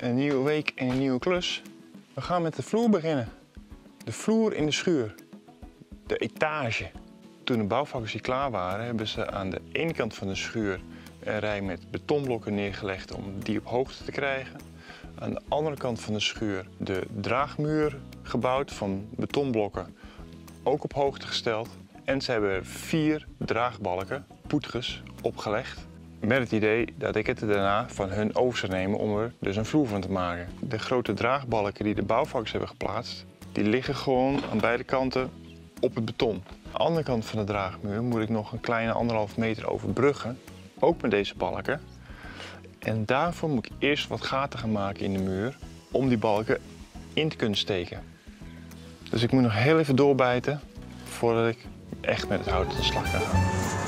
Een nieuwe week en een nieuwe klus. We gaan met de vloer beginnen. De vloer in de schuur. De etage. Toen de bouwvakkers hier klaar waren, hebben ze aan de ene kant van de schuur een rij met betonblokken neergelegd om die op hoogte te krijgen. Aan de andere kant van de schuur de draagmuur gebouwd van betonblokken, ook op hoogte gesteld. En ze hebben 4 draagbalken, poetges, opgelegd. Met het idee dat ik het daarna van hun over zou nemen om er dus een vloer van te maken. De grote draagbalken die de bouwvakkers hebben geplaatst, die liggen gewoon aan beide kanten op het beton. Aan de andere kant van de draagmuur moet ik nog een kleine 1,5 meter overbruggen, ook met deze balken. En daarvoor moet ik eerst wat gaten gaan maken in de muur om die balken in te kunnen steken. Dus ik moet nog heel even doorbijten voordat ik echt met het hout aan de slag kan gaan.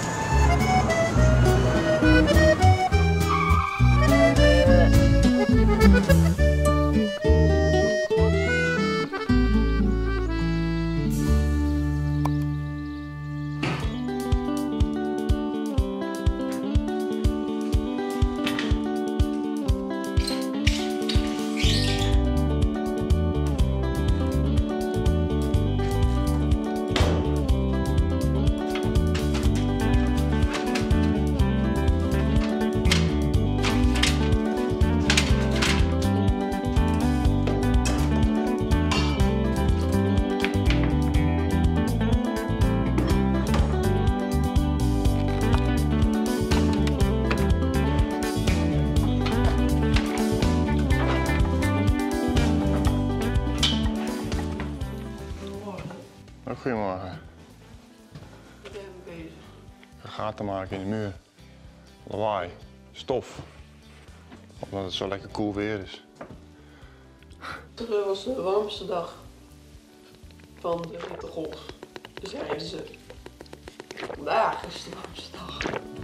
Goedemorgen. Wat ben je bezig? Gaten maken in de muur. Lawaai, stof. Omdat het zo lekker koel weer is. Gisteren was de warmste dag van de hittegolf. Dus zeiden ze, vandaag is de warmste dag.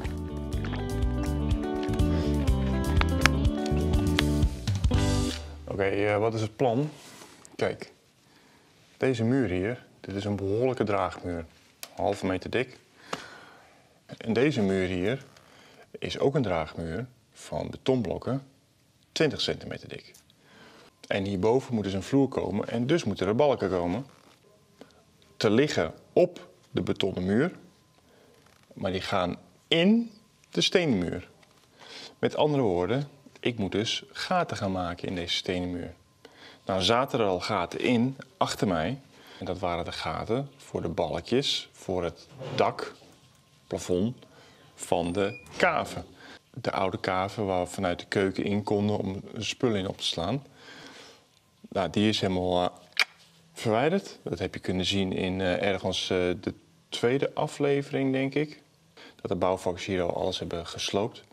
Oké, wat is het plan? Kijk, deze muur hier, dit is een behoorlijke draagmuur. 1,5 meter dik. En deze muur hier is ook een draagmuur van betonblokken, 20 centimeter dik. En hierboven moet dus een vloer komen en dus moeten er balken komen. Te liggen op de betonnen muur, maar die gaan in de stenen muur. Met andere woorden, ik moet dus gaten gaan maken in deze stenen muur. Nou zaten er al gaten in, achter mij. En dat waren de gaten voor de balkjes, voor het dak, plafond van de kaven. De oude kaven waar we vanuit de keuken in konden om spullen in op te slaan. Nou, die is helemaal verwijderd. Dat heb je kunnen zien in ergens de 2e aflevering, denk ik. Dat de bouwvakkers hier al alles hebben gesloopt.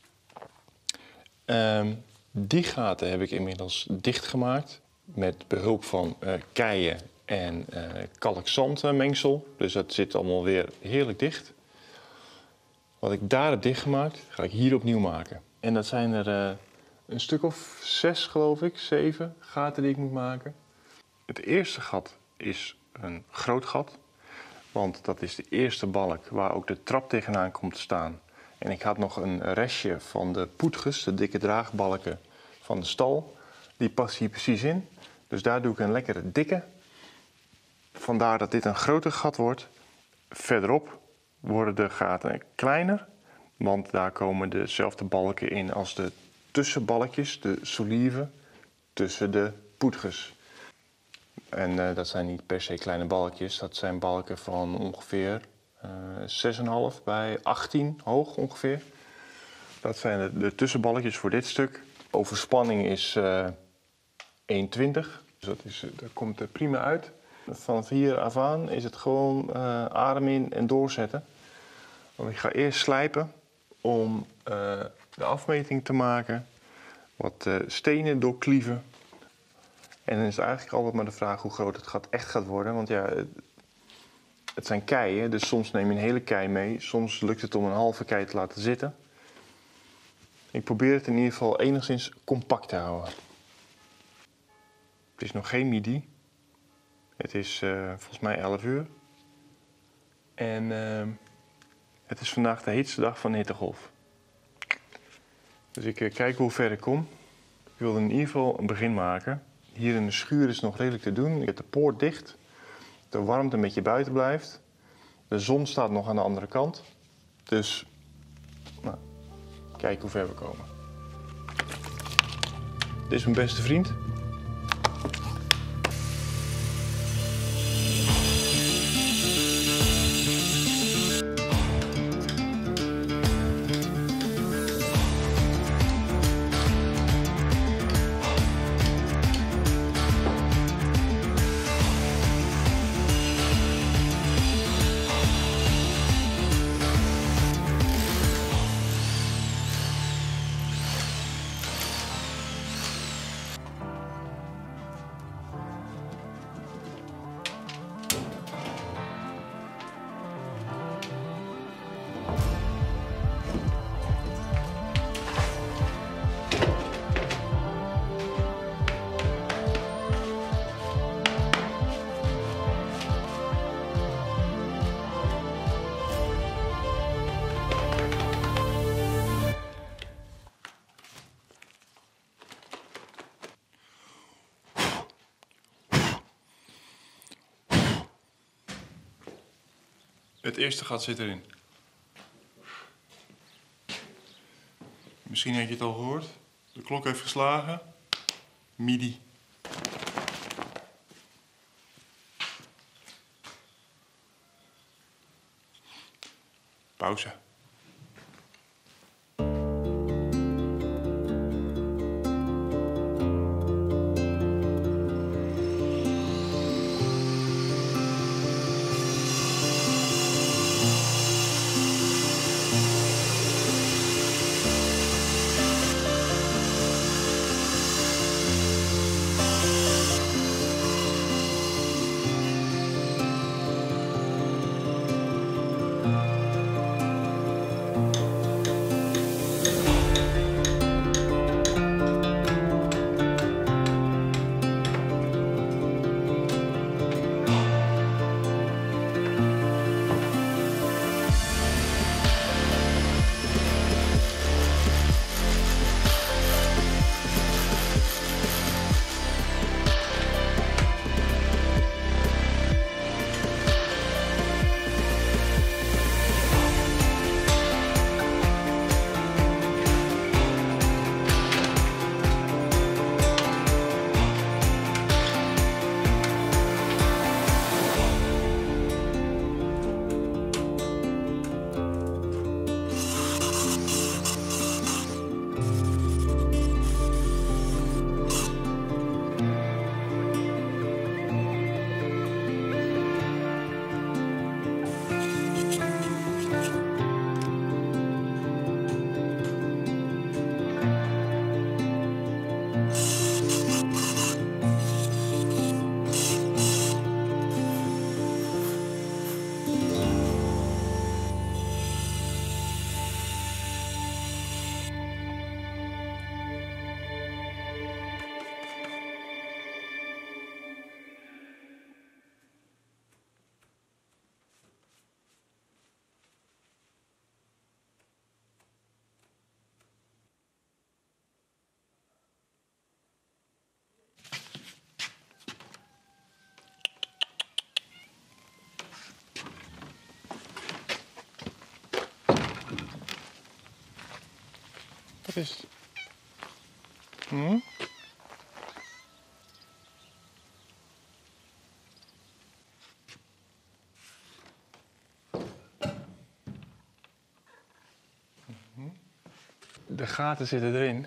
Die gaten heb ik inmiddels dichtgemaakt met behulp van keien en kalk-zandmengsel. Dus dat zit allemaal weer heerlijk dicht. Wat ik daar heb dichtgemaakt, ga ik hier opnieuw maken. En dat zijn er een stuk of 6, geloof ik, 7 gaten die ik moet maken. Het eerste gat is een groot gat, want dat is de eerste balk waar ook de trap tegenaan komt te staan. En ik had nog een restje van de poetges, de dikke draagbalken van de stal. Die past hier precies in. Dus daar doe ik een lekkere dikke. Vandaar dat dit een groter gat wordt. Verderop worden de gaten kleiner, want daar komen dezelfde balken in als de tussenbalkjes, de solieven, tussen de poetges. En dat zijn niet per se kleine balkjes, dat zijn balken van ongeveer 6,5 bij 18 hoog ongeveer. Dat zijn de tussenbalkjes voor dit stuk. Overspanning is 1,20, dus dat komt er prima uit. Vanaf hier af aan is het gewoon adem in en doorzetten. Want ik ga eerst slijpen om de afmeting te maken, wat stenen doorklieven. En dan is het eigenlijk altijd maar de vraag hoe groot het gat echt gaat worden. Want ja, het zijn keien, dus soms neem je een hele kei mee. Soms lukt het om een halve kei te laten zitten. Ik probeer het in ieder geval enigszins compact te houden. Het is nog geen midi. Het is volgens mij 11 uur. En het is vandaag de heetste dag van de hittegolf. Dus ik kijk hoe ver ik kom. Ik wilde in ieder geval een begin maken. Hier in de schuur is het nog redelijk te doen. Ik heb de poort dicht. De warmte een beetje buiten blijft. De zon staat nog aan de andere kant. Dus, nou, kijk hoe ver we komen. Dit is mijn beste vriend. Het eerste gat zit erin. Misschien heb je het al gehoord. De klok heeft geslagen. Midi. Pauze. Wat is het? De gaten zitten erin.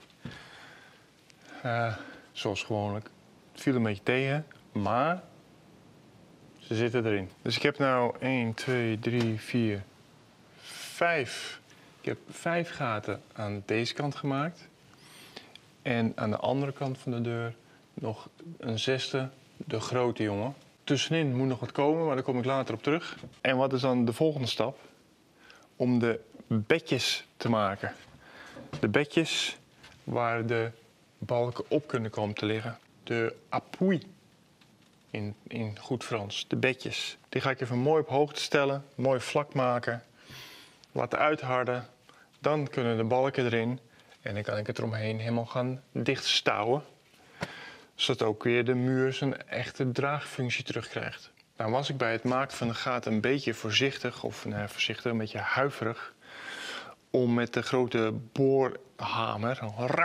Zoals gewoonlijk. Het viel een beetje tegen, maar ze zitten erin. Dus ik heb nou 1, 2, 3, 4, 5. Ik heb 5 gaten aan deze kant gemaakt. En aan de andere kant van de deur nog een 6e, de grote jongen. Tussenin moet nog wat komen, maar daar kom ik later op terug. En wat is dan de volgende stap? Om de bedjes te maken. De bedjes waar de balken op kunnen komen te liggen. De appui in goed Frans, de bedjes. Die ga ik even mooi op hoogte stellen, mooi vlak maken. Laten uitharden. Dan kunnen de balken erin. En dan kan ik het eromheen helemaal gaan dichtstouwen. Zodat ook weer de muur zijn echte draagfunctie terugkrijgt. Nou was ik bij het maken van de gaten een beetje voorzichtig, of voorzichtig, een beetje huiverig. Om met de grote boorhamer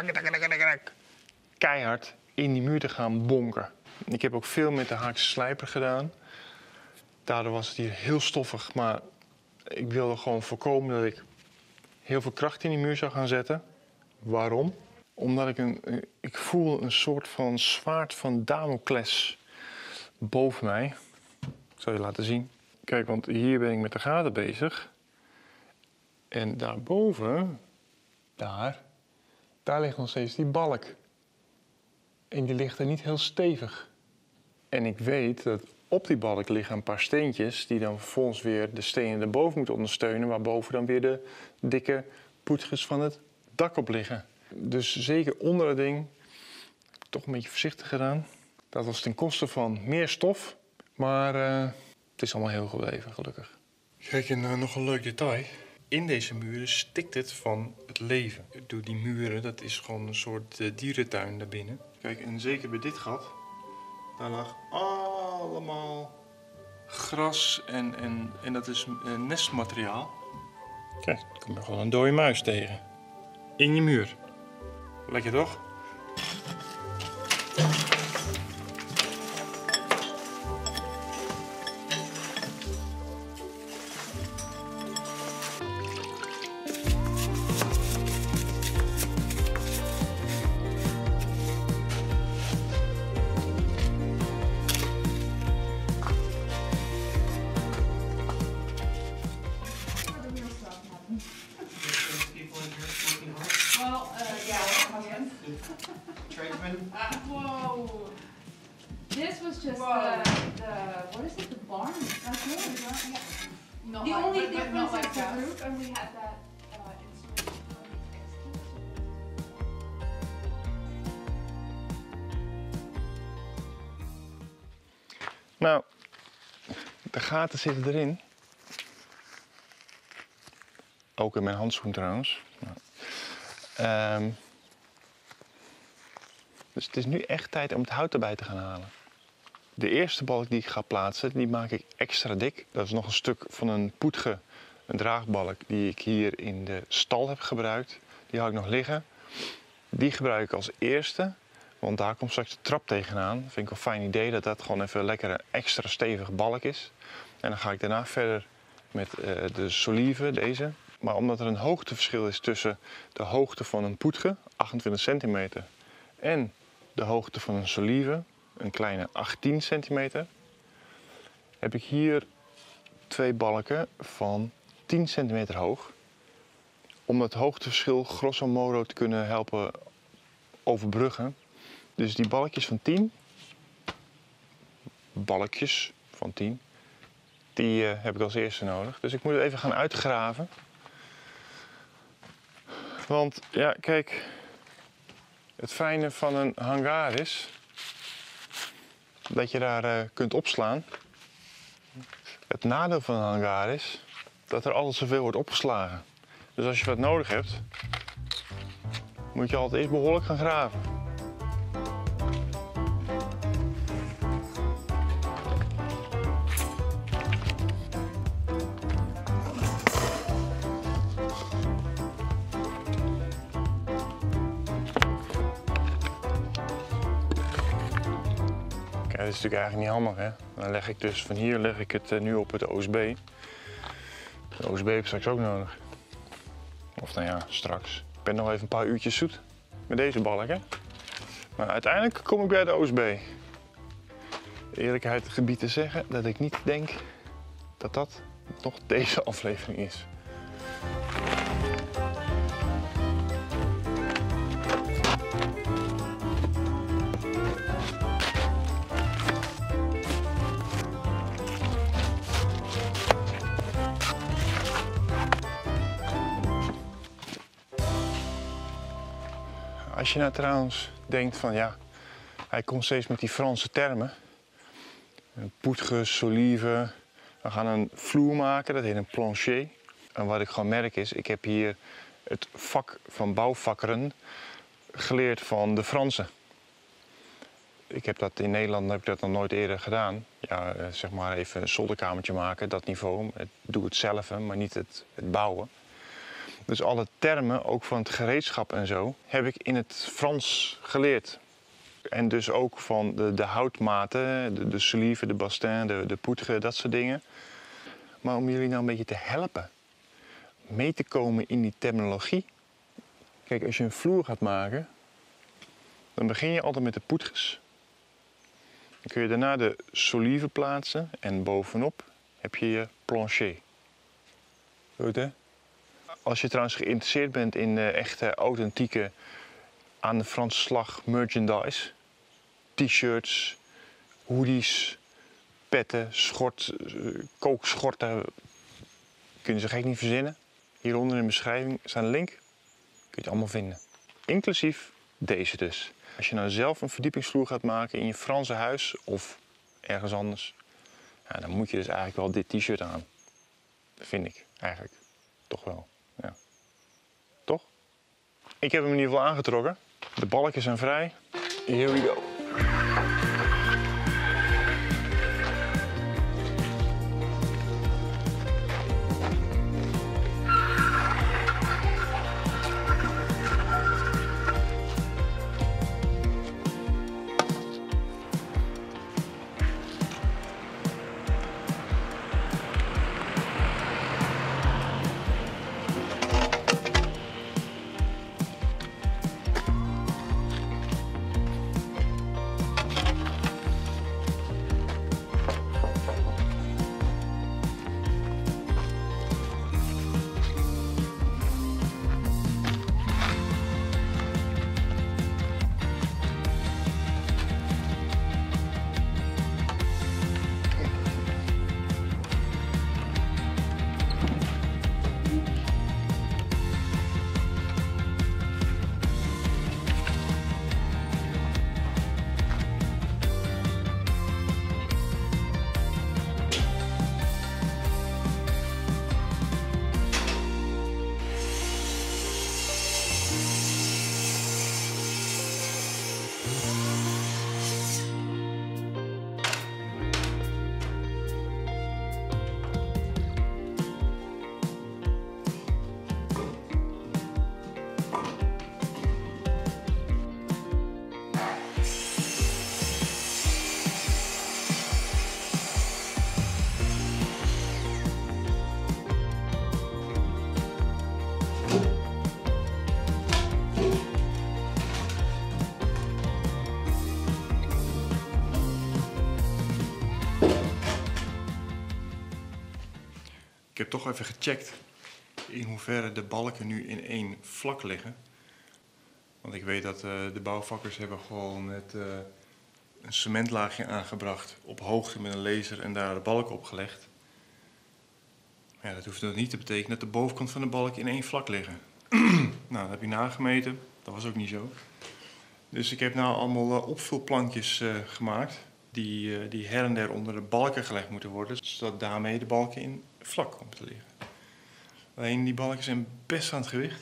keihard in die muur te gaan bonken. Ik heb ook veel met de Haakse slijper gedaan. Daardoor was het hier heel stoffig, maar ik wilde gewoon voorkomen dat ik heel veel kracht in die muur zou gaan zetten. Waarom? Omdat ik voel een soort van zwaard van Damocles boven mij. Ik zal je laten zien. Kijk, want hier ben ik met de gaten bezig. En daarboven, daar ligt nog steeds die balk. En die ligt er niet heel stevig. En ik weet dat op die balk liggen een paar steentjes die dan vervolgens weer de stenen erboven moeten ondersteunen, waarboven dan weer de dikke poetjes van het dak op liggen. Dus zeker onder het ding, toch een beetje voorzichtig gedaan. Dat was ten koste van meer stof, maar het is allemaal heel gebleven, gelukkig. Kijk, en nog een leuk detail. In deze muren stikt het van het leven. Door die muren, dat is gewoon een soort dierentuin daarbinnen. Kijk, en zeker bij dit gat, daar lag allemaal gras en dat is nestmateriaal. Kijk, er komt er gewoon een dode muis tegen. In je muur. Lekker toch? Tradesman. Whoa. This was just what is it, the barn? That's it, yeah. Not The like, only but difference not like is the that. roof, and we had that installation on the exterior. Nou, de gaten zitten erin. Ook in mijn handschoen trouwens. Dus het is nu echt tijd om het hout erbij te gaan halen. De eerste balk die ik ga plaatsen, die maak ik extra dik. Dat is nog een stuk van een poetge, een draagbalk die ik hier in de stal heb gebruikt. Die hou ik nog liggen. Die gebruik ik als eerste, want daar komt straks de trap tegenaan. Dat vind ik een fijn idee dat dat gewoon even lekker een extra stevige balk is. En dan ga ik daarna verder met de solive, deze. Maar omdat er een hoogteverschil is tussen de hoogte van een poetge, 28 centimeter, en de hoogte van een solive, een kleine 18 centimeter, heb ik hier twee balken van 10 centimeter hoog. Om dat hoogteverschil grosso modo te kunnen helpen overbruggen. Dus die balkjes van 10, die heb ik als eerste nodig. Dus ik moet het even gaan uitgraven. Want ja, kijk, het fijne van een hangar is dat je daar kunt opslaan. Het nadeel van een hangar is dat er altijd zoveel wordt opgeslagen. Dus als je wat nodig hebt, moet je altijd eerst behoorlijk gaan graven. Kijk, dat is natuurlijk eigenlijk niet handig, hè? Dan leg ik dus van hier leg ik het nu op het OSB. De OSB heb ik straks ook nodig. Of nou ja, straks. Ik ben nog even een paar uurtjes zoet met deze balk, hè? Maar uiteindelijk kom ik bij de OSB. De eerlijkheid gebied te zeggen dat ik niet denk dat dat nog deze aflevering is. Als je nou trouwens denkt van ja, hij komt steeds met die Franse termen. Poetge, solive. We gaan een vloer maken, dat heet een plancher. En wat ik gewoon merk is, ik heb hier het vak van bouwvakkeren geleerd van de Fransen. Ik heb dat in Nederland nog nooit eerder gedaan. Ja, zeg maar even een zolderkamertje maken, dat niveau. Doe het zelf, maar niet het bouwen. Dus alle termen, ook van het gereedschap en zo, heb ik in het Frans geleerd. En dus ook van de houtmaten, de solive, de bastin, de poutre, dat soort dingen. Maar om jullie nou een beetje te helpen, mee te komen in die terminologie. Kijk, als je een vloer gaat maken, dan begin je altijd met de poutres. Dan kun je daarna de solive plaatsen en bovenop heb je je plancher. Goed, hè? Als je trouwens geïnteresseerd bent in echte authentieke aan de Franse slag merchandise, t-shirts, hoodies, petten, kookschorten, kun je ze gek niet verzinnen. Hieronder in de beschrijving staat een link, kun je het allemaal vinden. Inclusief deze dus. Als je nou zelf een verdiepingsvloer gaat maken in je Franse huis of ergens anders, ja, dan moet je dus eigenlijk wel dit t-shirt aan. Dat vind ik eigenlijk. Toch wel. Ja. Toch? Ik heb hem in ieder geval aangetrokken. De balken zijn vrij. Here we go. Ik heb toch even gecheckt in hoeverre de balken nu in één vlak liggen. Want ik weet dat de bouwvakkers hebben gewoon een cementlaagje aangebracht op hoogte met een laser en daar de balken opgelegd. Maar ja, dat hoeft nog niet te betekenen dat de bovenkant van de balk in één vlak liggen. Nou, dat heb je nagemeten. Dat was ook niet zo. Dus ik heb nou allemaal opvulplankjes gemaakt die her en der onder de balken gelegd moeten worden, zodat daarmee de balken in vlak komen te liggen. Alleen die balken zijn best aan het gewicht.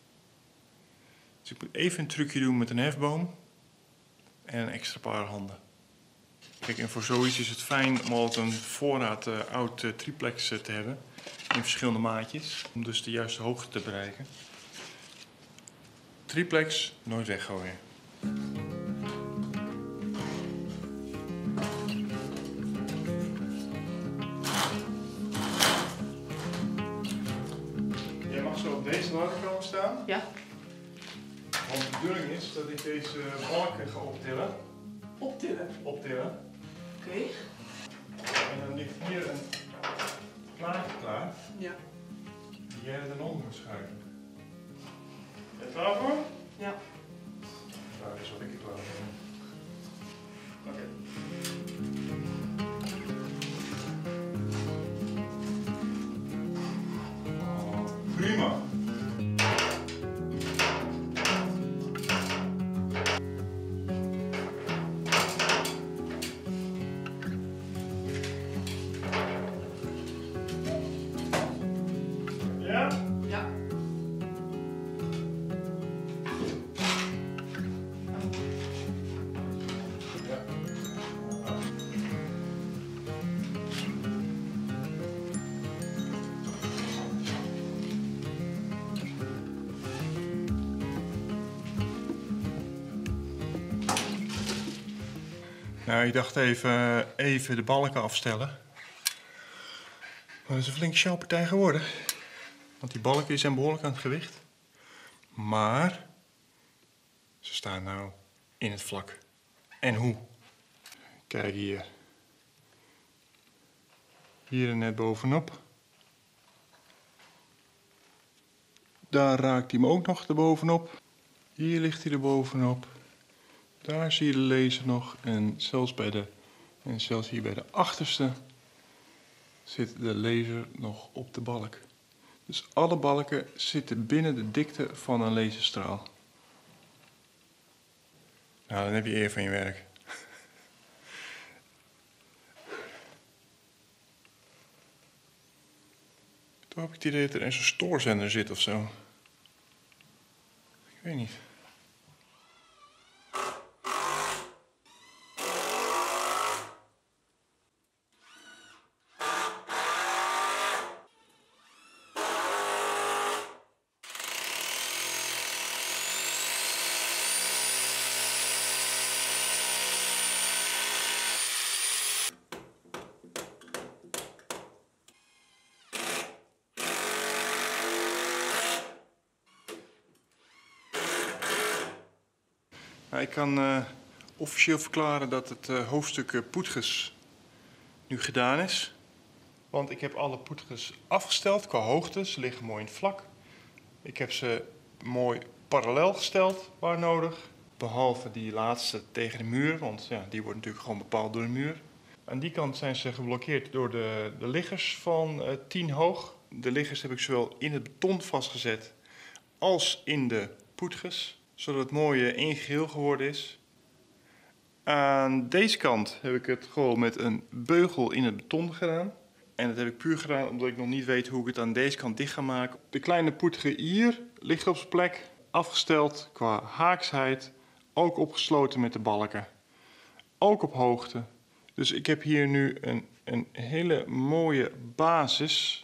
Dus ik moet even een trucje doen met een hefboom en een extra paar handen. Kijk, en voor zoiets is het fijn om altijd een voorraad oud triplex te hebben in verschillende maatjes, om dus de juiste hoogte te bereiken. Triplex nooit weggooien. Jij mag zo op deze balk komen staan. Ja. Want de bedoeling is dat ik deze balken ga optillen. Optillen. Optillen. Oké. En dan ligt hier een plaatje klaar. Ja. Die jij er dan onder moet schuiven. Ben je klaar voor? Ja. Nou, dat is wat ik er klaar voor ben. Oké. Oh, prima. Ja? Ja. Nou, ik dacht even de balken afstellen. Maar dat is een flinke sjouwpartij geworden. Want die balken zijn behoorlijk aan het gewicht. Maar ze staan nou in het vlak. En hoe? Kijk hier. Hier er net bovenop. Daar raakt hij me ook nog erbovenop. Hier ligt hij er bovenop. Daar zie je de laser nog. En zelfs hier bij de achterste zit de laser nog op de balk. Dus alle balken zitten binnen de dikte van een laserstraal. Nou, dan heb je eer van je werk. Toen heb ik het idee dat er een stoorzender zit of zo. Ik weet niet. Nou, ik kan officieel verklaren dat het hoofdstuk poetges nu gedaan is. Want ik heb alle poetges afgesteld qua hoogte. Ze liggen mooi in het vlak. Ik heb ze mooi parallel gesteld waar nodig. Behalve die laatste tegen de muur, want ja, die wordt natuurlijk gewoon bepaald door de muur. Aan die kant zijn ze geblokkeerd door de liggers van 10 hoog. De liggers heb ik zowel in het beton vastgezet als in de poetges, zodat het mooi één geheel geworden is. Aan deze kant heb ik het gewoon met een beugel in het beton gedaan. En dat heb ik puur gedaan omdat ik nog niet weet hoe ik het aan deze kant dicht ga maken. De kleine poetge hier ligt op zijn plek, afgesteld qua haaksheid, ook opgesloten met de balken. Ook op hoogte. Dus ik heb hier nu een hele mooie basis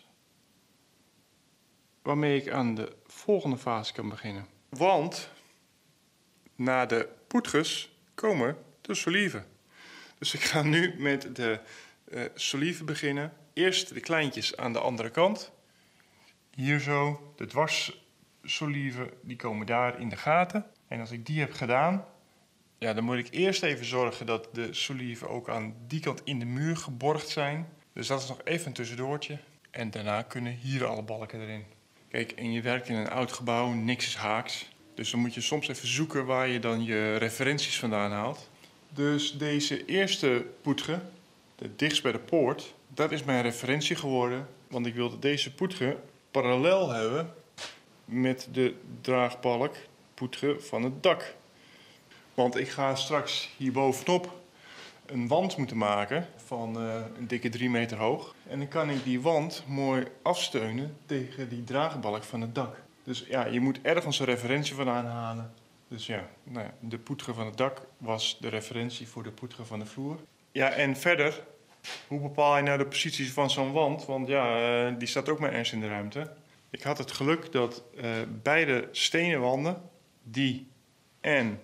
waarmee ik aan de volgende fase kan beginnen. Want na de poetges komen de solieven. Dus ik ga nu met de solieven beginnen. Eerst de kleintjes aan de andere kant. Hier zo, de dwarssolieven, die komen daar in de gaten. En als ik die heb gedaan, ja, dan moet ik eerst even zorgen dat de solieven ook aan die kant in de muur geborgd zijn. Dus dat is nog even een tussendoortje. En daarna kunnen hier alle balken erin. Kijk, en je werkt in een oud gebouw, niks is haaks. Dus dan moet je soms even zoeken waar je dan je referenties vandaan haalt. Dus deze eerste poetge, de dichtst bij de poort, dat is mijn referentie geworden. Want ik wilde deze poetge parallel hebben met de draagbalk poetge van het dak. Want ik ga straks hierbovenop een wand moeten maken van een dikke 3 meter hoog. En dan kan ik die wand mooi afsteunen tegen die draagbalk van het dak. Dus ja, je moet ergens een referentie vandaan halen. Dus ja, nou ja, de poetge van het dak was de referentie voor de poetge van de vloer. Ja, en verder, hoe bepaal je nou de posities van zo'n wand? Want ja, die staat ook maar ergens in de ruimte. Ik had het geluk dat beide stenen wanden, die en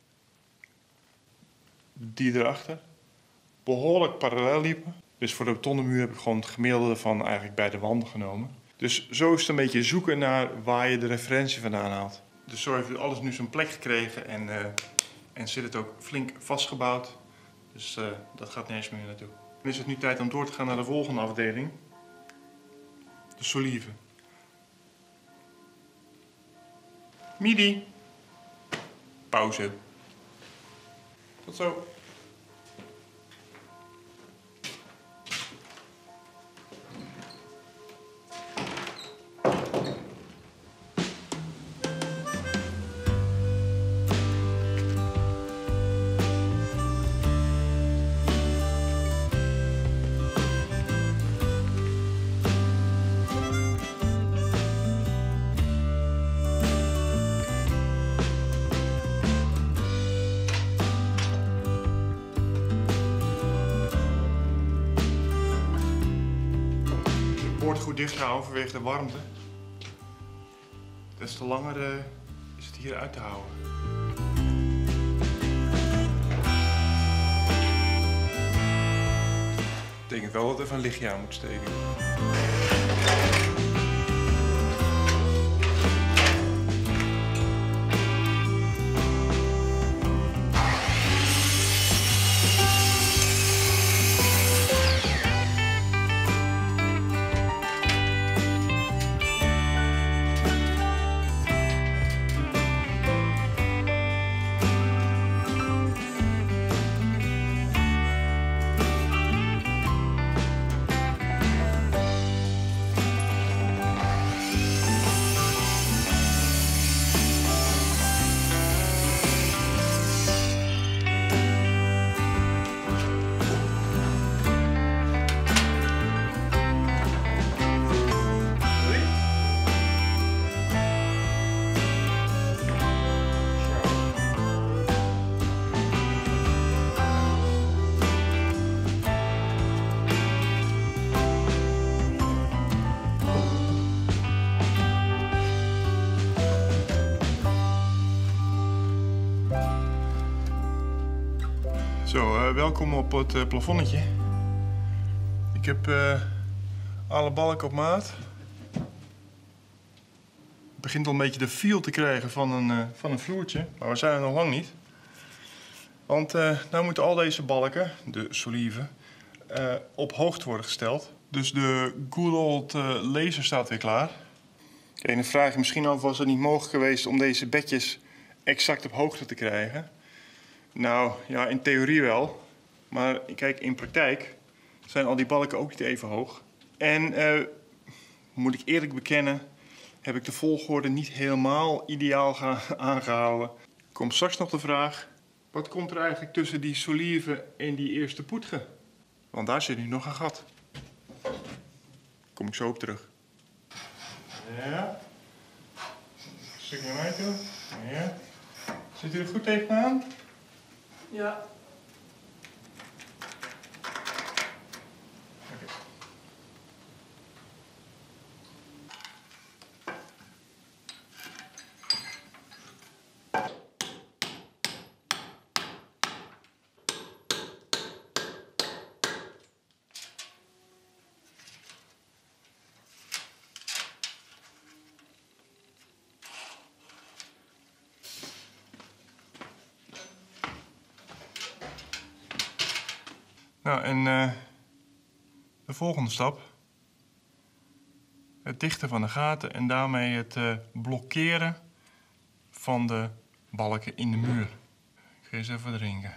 die erachter, behoorlijk parallel liepen. Dus voor de betonnen muur heb ik gewoon het gemiddelde van eigenlijk beide wanden genomen. Dus zo is het een beetje zoeken naar waar je de referentie vandaan haalt. Dus zo heeft alles nu zijn plek gekregen en zit het ook flink vastgebouwd. Dus dat gaat nergens meer naartoe. Dan is het nu tijd om door te gaan naar de volgende afdeling. De solieven. Midi. Pauze. Tot zo. Goed dicht houden vanwege de warmte. Des te langer is het hier uit te houden. wel dat even een lichtje aan moet steken. Zo, welkom op het plafonnetje. Ik heb alle balken op maat. Het begint al een beetje de feel te krijgen van een vloertje, maar we zijn er nog lang niet. Want nou moeten al deze balken, de solieven, op hoogte worden gesteld. Dus de good old laser staat weer klaar. Oké, en dan vraag je misschien af, was het niet mogelijk geweest om deze bedjes exact op hoogte te krijgen? Nou, ja, in theorie wel. Maar kijk, in praktijk zijn al die balken ook niet even hoog. En, moet ik eerlijk bekennen, heb ik de volgorde niet helemaal ideaal aangehouden. Komt straks nog de vraag, wat komt er eigenlijk tussen die solieven en die eerste poetgen? Want daar zit nu nog een gat. Kom ik zo op terug. Ja. Een stukje naar mij toe. Ja. Zit u er goed tegenaan? Ja. Oké. Nou, en de volgende stap. Het dichten van de gaten en daarmee het blokkeren van de balken in de muur. Ik ga eens even drinken.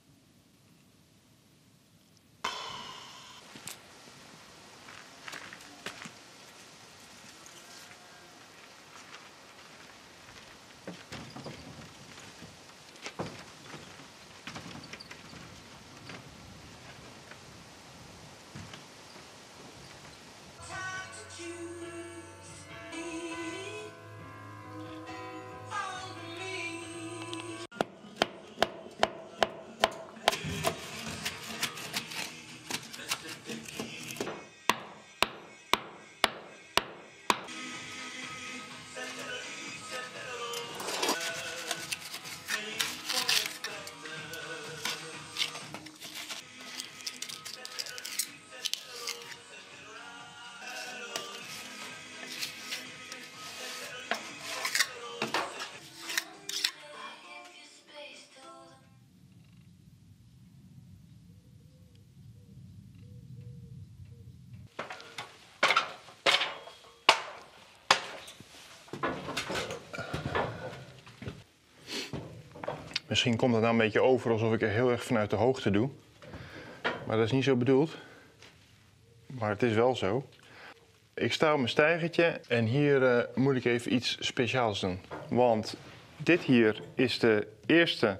Misschien komt het nou een beetje over alsof ik er heel erg vanuit de hoogte doe. Maar dat is niet zo bedoeld. Maar het is wel zo. Ik sta op mijn steigertje en hier moet ik even iets speciaals doen. Want dit hier is de eerste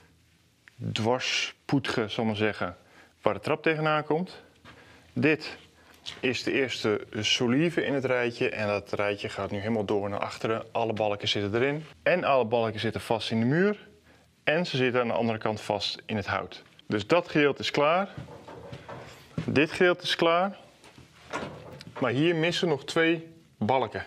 dwarspoetge, zal ik maar zeggen, waar de trap tegenaan komt. Dit is de eerste solieve in het rijtje en dat rijtje gaat nu helemaal door naar achteren. Alle balken zitten erin en alle balken zitten vast in de muur. En ze zitten aan de andere kant vast in het hout. Dus dat gedeelte is klaar. Dit gedeelte is klaar. Maar hier missen nog 2 balken.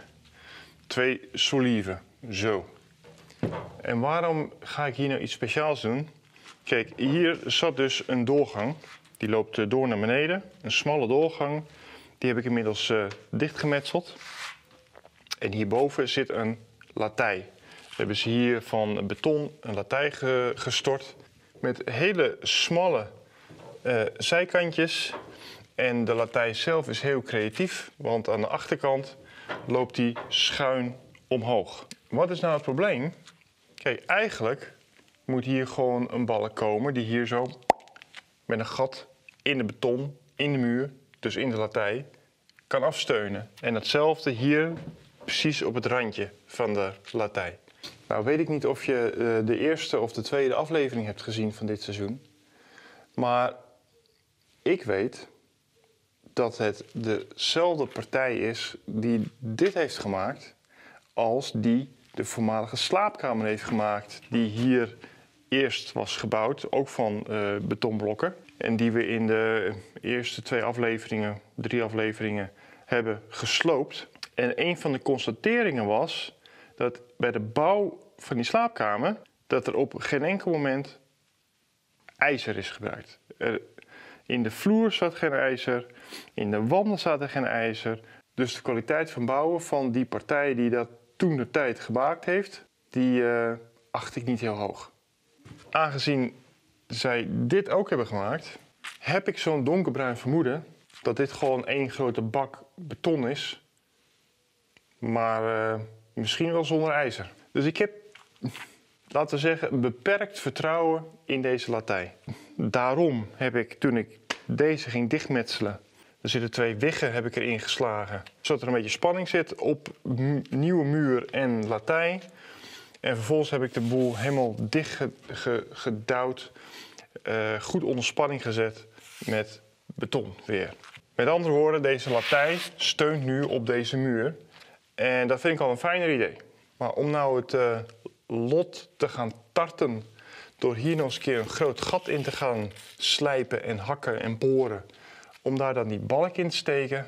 2 solieven. Zo. En waarom ga ik hier nou iets speciaals doen? Kijk, hier zat dus een doorgang. Die loopt door naar beneden, een smalle doorgang. Die heb ik inmiddels dichtgemetseld. En hierboven zit een latij. We hebben ze hier van beton een latij gestort. Met hele smalle zijkantjes. En de latij zelf is heel creatief, want aan de achterkant loopt die schuin omhoog. Wat is nou het probleem? Kijk, eigenlijk moet hier gewoon een balk komen die hier zo met een gat in de beton, in de muur, dus in de latij, kan afsteunen. En hetzelfde hier precies op het randje van de latij. Nou weet ik niet of je de eerste of de tweede aflevering hebt gezien van dit seizoen. Maar ik weet dat het dezelfde partij is die dit heeft gemaakt als die de voormalige slaapkamer heeft gemaakt. Die hier eerst was gebouwd, ook van betonblokken. En die we in de eerste 3 afleveringen hebben gesloopt. En een van de constateringen was dat bij de bouw van die slaapkamer dat er op geen enkel moment ijzer is gebruikt. In de vloer zat geen ijzer, in de wanden zat er geen ijzer. Dus de kwaliteit van bouwen van die partij die dat toen de tijd gemaakt heeft, die acht ik niet heel hoog. Aangezien zij dit ook hebben gemaakt, heb ik zo'n donkerbruin vermoeden dat dit gewoon één grote bak beton is, maar misschien wel zonder ijzer. Dus ik heb, laten we zeggen, beperkt vertrouwen in deze latij. Daarom heb ik, toen ik deze ging dichtmetselen, er zitten 2 wiggen heb ik erin geslagen, zodat er een beetje spanning zit op nieuwe muur en latij. En vervolgens heb ik de boel helemaal dicht gedouwd, goed onder spanning gezet met beton weer. Met andere woorden, deze latij steunt nu op deze muur. En dat vind ik al een fijner idee. Maar om nou het lot te gaan tarten door hier nog eens een keer een groot gat in te gaan slijpen en hakken en boren, om daar dan die balk in te steken?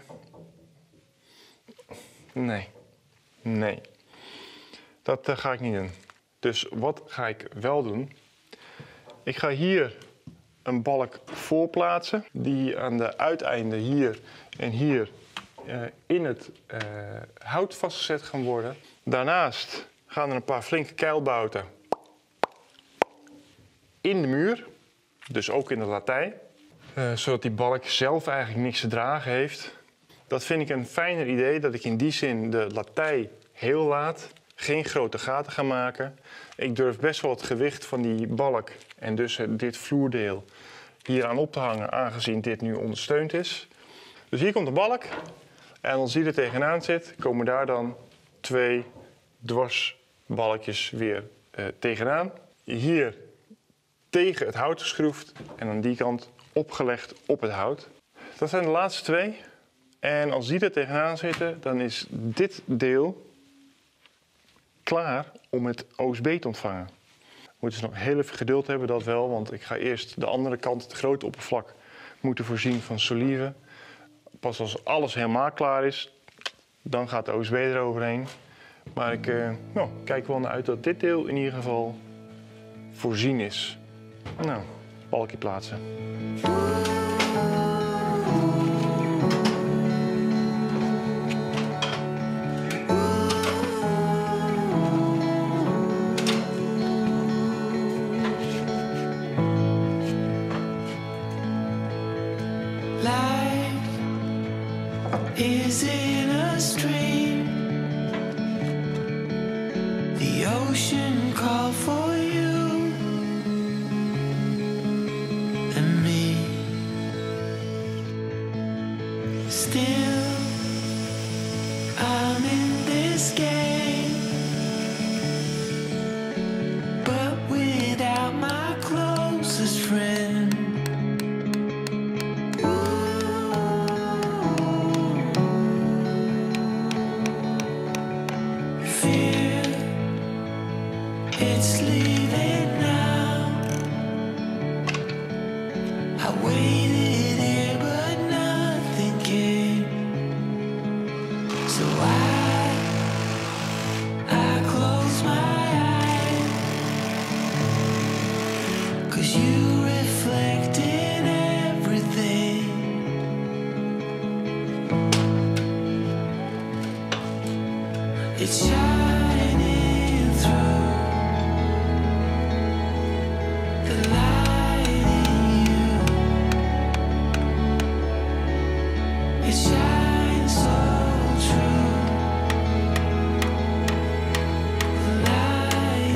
Nee. Dat ga ik niet doen. Dus wat ga ik wel doen? Ik ga hier een balk voorplaatsen die aan de uiteinden hier en hier in het hout vastgezet gaan worden. Daarnaast gaan er een paar flinke keilbouten in de muur, dus ook in de latij, zodat die balk zelf eigenlijk niks te dragen heeft. Dat vind ik een fijner idee, dat ik in die zin de latij heel laat, geen grote gaten ga maken. Ik durf best wel het gewicht van die balk en dus dit vloerdeel hier aan op te hangen, aangezien dit nu ondersteund is. Dus hier komt de balk en als die er tegenaan zit, komen daar dan 2 dwarsbalkjes weer tegenaan. Hier tegen het hout geschroefd en aan die kant opgelegd op het hout. Dat zijn de laatste 2. En als die er tegenaan zitten, dan is dit deel klaar om het OSB te ontvangen. We moeten dus nog heel even geduld hebben, dat wel, want ik ga eerst de andere kant, het grote oppervlak, moeten voorzien van solieve. Pas als alles helemaal klaar is, dan gaat de OSB eroverheen. Maar ik kijk wel naar uit dat dit deel in ieder geval voorzien is. Nou, balkje plaatsen. Is in a stream. The ocean called for you and me. Still, I'm in this game, but without my closest friend. It's leaving now. I waited here, but nothing came. So I close my eyes, 'cause you reflect in everything. It's shining through the light in you. It shines so true. The light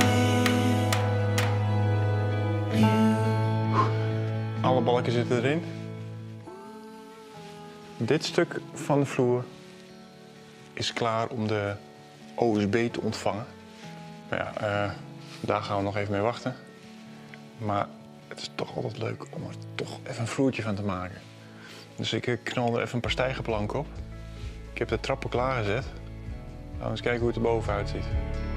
in you. Alle balken zitten erin. Dit stuk van de vloer is klaar om de OSB te ontvangen. Maar ja, daar gaan we nog even mee wachten. Maar het is toch altijd leuk om er toch even een vloertje van te maken. Dus ik knal er even een paar stijgerplanken op. Ik heb de trappen klaargezet. Laten we eens kijken hoe het er bovenuit ziet.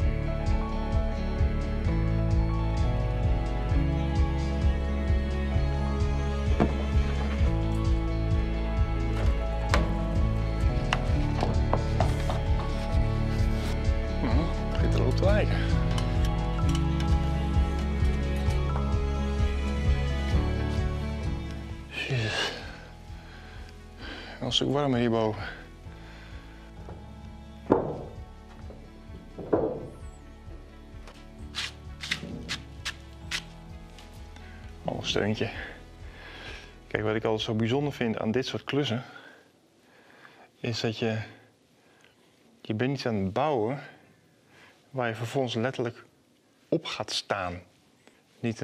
Het begint erop te lijken. Jezus. Wel een stuk warmer hierboven. Al een steuntje. Kijk, wat ik altijd zo bijzonder vind aan dit soort klussen, is dat je bent iets aan het bouwen waar je vervolgens letterlijk op gaat staan. Niet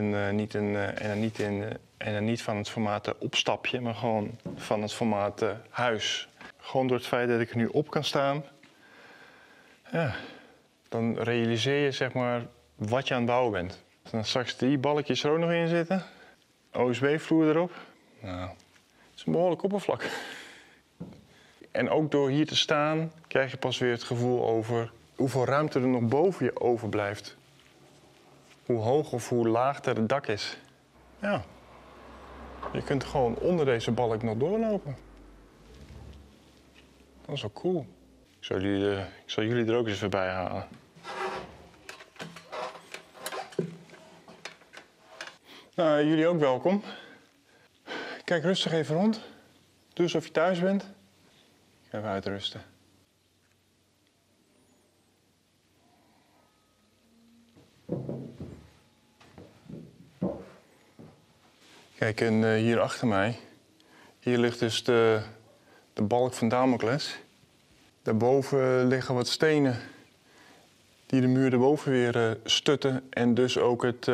van het formaat opstapje, maar gewoon van het formaat huis. Gewoon door het feit dat ik er nu op kan staan, ja, dan realiseer je zeg maar wat je aan het bouwen bent. Als er dan straks 3 balkjes er ook nog in zitten, OSB-vloer erop, nou, het is een behoorlijk oppervlak. En ook door hier te staan krijg je pas weer het gevoel over hoeveel ruimte er nog boven je overblijft. Hoe hoog of hoe laag er het dak is. Ja, je kunt gewoon onder deze balk nog doorlopen. Dat is wel cool. Ik zal jullie er ook eens even bij halen. Nou, jullie ook welkom. Kijk rustig even rond. Doe alsof je thuis bent. Even uitrusten. Kijk, en hier achter mij, hier ligt dus de balk van Damocles. Daarboven liggen wat stenen die de muur erboven weer stutten en dus ook het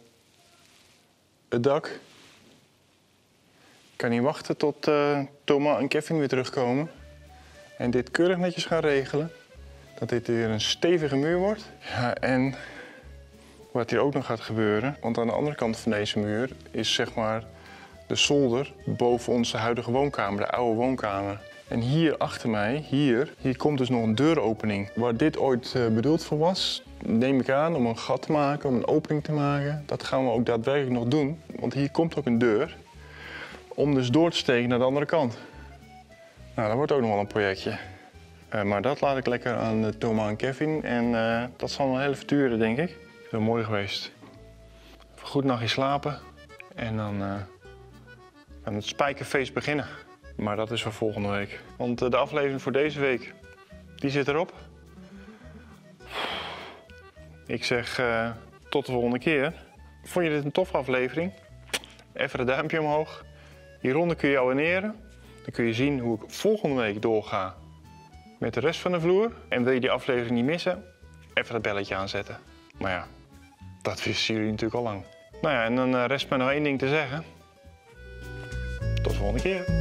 dak. Ik kan niet wachten tot Thomas en Kevin weer terugkomen en dit keurig netjes gaan regelen. Dat dit weer een stevige muur wordt. Ja, en wat hier ook nog gaat gebeuren, want aan de andere kant van deze muur is zeg maar de zolder boven onze huidige woonkamer, de oude woonkamer. En hier achter mij, hier komt dus nog een deuropening. Waar dit ooit bedoeld voor was, neem ik aan om een gat te maken, om een opening te maken. Dat gaan we ook daadwerkelijk nog doen, want hier komt ook een deur. Om dus door te steken naar de andere kant. Nou, dat wordt ook nog wel een projectje. Maar dat laat ik lekker aan Thomas en Kevin. En dat zal nog heel even duren, denk ik. Heel mooi geweest. Even goed nachtje slapen. En dan gaan het spijkerfeest beginnen. Maar dat is voor volgende week. Want de aflevering voor deze week, die zit erop. Ik zeg tot de volgende keer. Vond je dit een toffe aflevering? Even een duimpje omhoog. Hieronder kun je abonneren. Dan kun je zien hoe ik volgende week doorga met de rest van de vloer. En wil je die aflevering niet missen, even dat belletje aanzetten. Maar ja, dat wisten jullie natuurlijk al lang. Nou ja, en dan rest me nog één ding te zeggen. Tot de volgende keer.